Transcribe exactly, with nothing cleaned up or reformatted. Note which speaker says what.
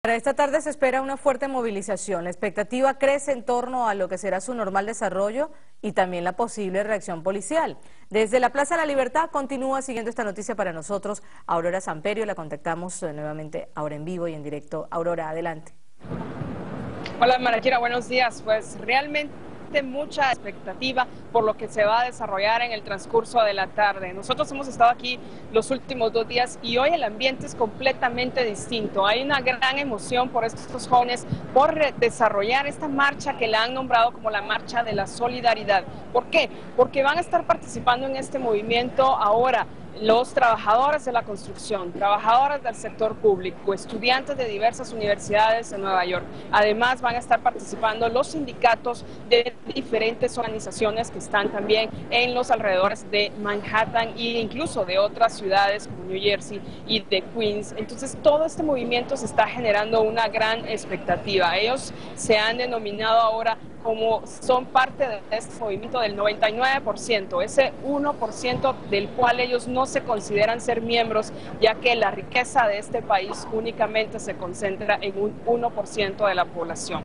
Speaker 1: Para esta tarde se espera una fuerte movilización. La expectativa crece en torno a lo que será su normal desarrollo y también la posible reacción policial. Desde la Plaza de la Libertad continúa siguiendo esta noticia para nosotros Aurora Samperio. La contactamos nuevamente ahora en vivo y en directo. Aurora, adelante.
Speaker 2: Hola Maraquira, buenos días. Pues realmente mucha expectativa por lo que se va a desarrollar en el transcurso de la tarde. Nosotros hemos estado aquí los últimos dos días y hoy el ambiente es completamente distinto. Hay una gran emoción por estos jóvenes por desarrollar esta marcha que la han nombrado como la Marcha de la Solidaridad. ¿Por qué? Porque van a estar participando en este movimiento ahora los trabajadores de la construcción, trabajadores del sector público, estudiantes de diversas universidades de Nueva York. Además van a estar participando los sindicatos de diferentes organizaciones que están también en los alrededores de Manhattan e incluso de otras ciudades como New Jersey y de Queens. Entonces todo este movimiento se está generando una gran expectativa. Ellos se han denominado ahora como son parte de este movimiento del noventa y nueve por ciento, ese uno por ciento del cual ellos no se consideran ser miembros, ya que la riqueza de este país únicamente se concentra en un uno por ciento de la población.